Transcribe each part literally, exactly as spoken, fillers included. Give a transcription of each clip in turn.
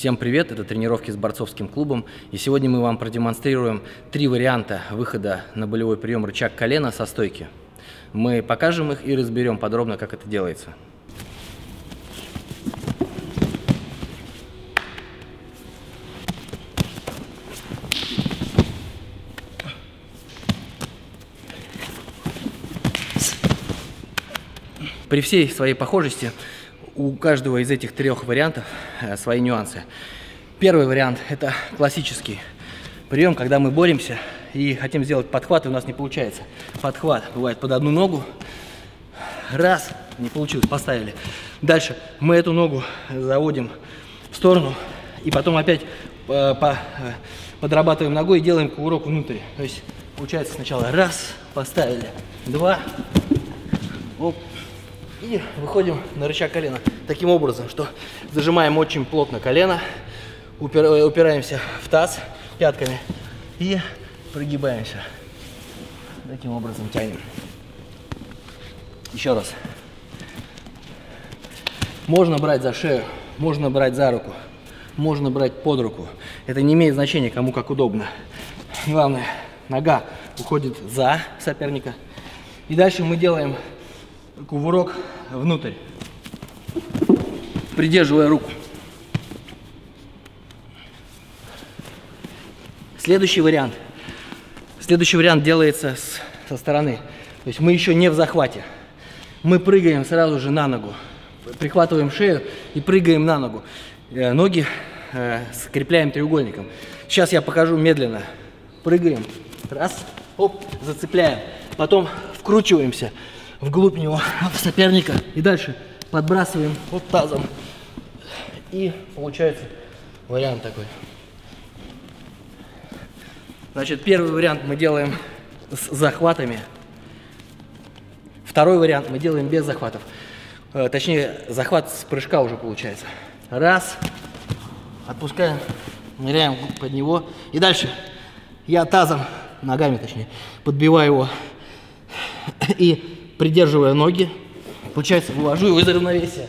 Всем привет, это тренировки с борцовским клубом, и сегодня мы вам продемонстрируем три варианта выхода на болевой прием рычаг колена со стойки. Мы покажем их и разберем подробно, как это делается. При всей своей похожести у каждого из этих трех вариантов э, свои нюансы. Первый вариант – это классический прием, когда мы боремся и хотим сделать подхват, и у нас не получается. Подхват бывает под одну ногу. Раз, не получилось, поставили. Дальше мы эту ногу заводим в сторону, и потом опять э, по, э, подрабатываем ногой и делаем кувырок внутрь. То есть получается сначала раз, поставили, два, оп. И выходим на рычаг колена таким образом, что зажимаем очень плотно колено, упир, упираемся в таз пятками и прогибаемся. Таким образом тянем. Еще раз. Можно брать за шею, можно брать за руку, можно брать под руку. Это не имеет значения, кому как удобно. Главное, нога уходит за соперника. И дальше мы делаем кувырок внутрь, придерживая руку. Следующий вариант. Следующий вариант делается с, со стороны. То есть мы еще не в захвате. Мы прыгаем сразу же на ногу, прихватываем шею и прыгаем на ногу. Э, ноги э, скрепляем треугольником. Сейчас я покажу медленно. Прыгаем. Раз. Оп, зацепляем. Потом вкручиваемся вглубь него, в соперника, и дальше подбрасываем вот тазом. И получается вариант такой. Значит, первый вариант мы делаем с захватами. Второй вариант мы делаем без захватов. Э, точнее, захват с прыжка уже получается. Раз. Отпускаем. Ныряем под него. И дальше я тазом, ногами точнее, подбиваю его. И придерживая ноги, получается, вывожу его из равновесия.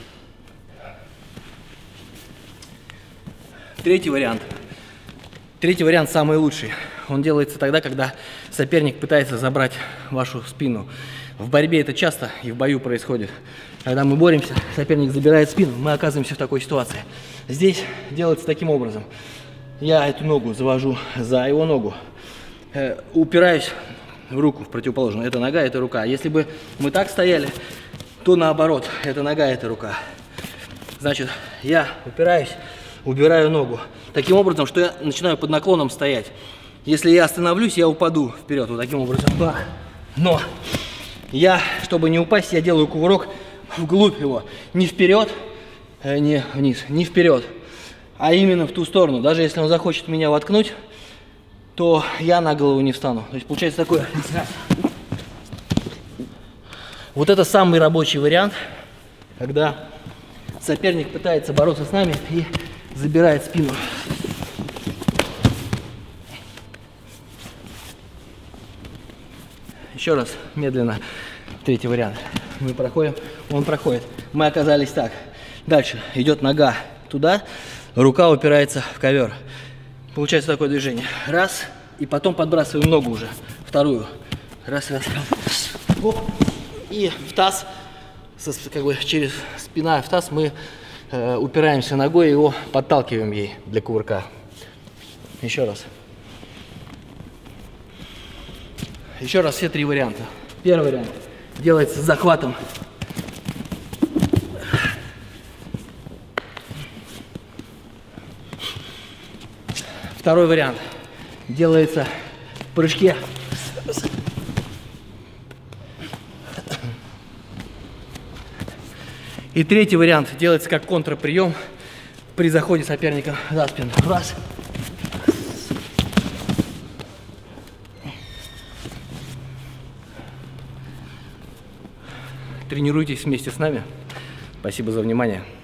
Третий вариант. Третий вариант самый лучший. Он делается тогда, когда соперник пытается забрать вашу спину. В борьбе это часто и в бою происходит. Когда мы боремся, соперник забирает спину, мы оказываемся в такой ситуации. Здесь делается таким образом. Я эту ногу завожу за его ногу, э, упираюсь в руку, в противоположную. Это нога, это рука. Если бы мы так стояли, то наоборот. Это нога, это рука. Значит, я упираюсь, убираю ногу. Таким образом, что я начинаю под наклоном стоять. Если я остановлюсь, я упаду вперед. Вот таким образом. Бах. Но я, чтобы не упасть, я делаю кувырок вглубь его. Не вперед, не вниз, не вперед, а именно в ту сторону. Даже если он захочет меня воткнуть, то я на голову не встану. То есть получается такое. Вот это самый рабочий вариант, когда соперник пытается бороться с нами и забирает спину. Еще раз, медленно. Третий вариант. Мы проходим, он проходит. Мы оказались так. Дальше идет нога туда, рука упирается в ковер. Получается такое движение. Раз. И потом подбрасываем ногу уже. Вторую. Раз, раз. Оп. И в таз, как бы через спина в таз, мы э, упираемся ногой и его подталкиваем ей для кувырка. Еще раз. Еще раз все три варианта. Первый вариант делается с захватом. Второй вариант делается в прыжке. И третий вариант делается как контрприем при заходе соперника за спину. Раз. Тренируйтесь вместе с нами. Спасибо за внимание.